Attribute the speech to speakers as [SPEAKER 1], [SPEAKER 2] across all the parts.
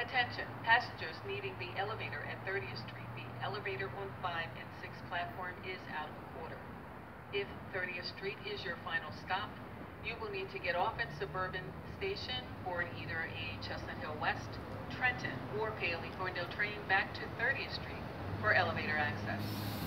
[SPEAKER 1] Attention, passengers needing the elevator at 30th Street. The elevator on 5 and 6 platform is out of order. If 30th Street is your final stop, you will need to get off at Suburban Station board either a Chestnut Hill West, Trenton, or Paley Thorndale train back to 30th Street for elevator access.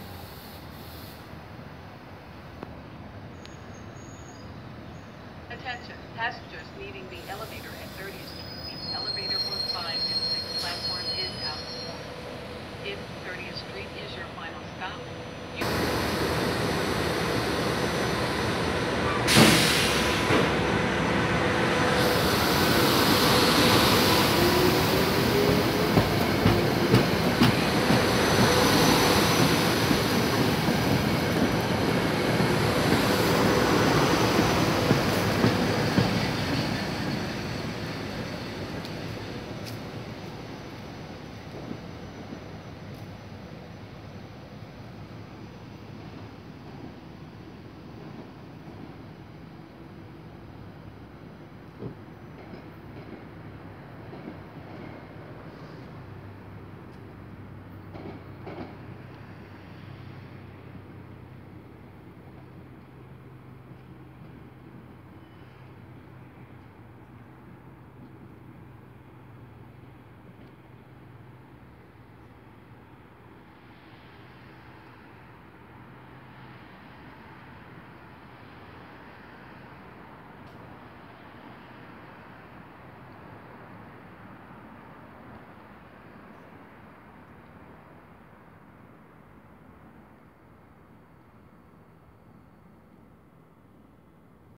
[SPEAKER 1] Attention, passengers needing the elevator at 30th Street. The elevator on 5 and 6 platform is out of order. If 30th Street is your final stop, you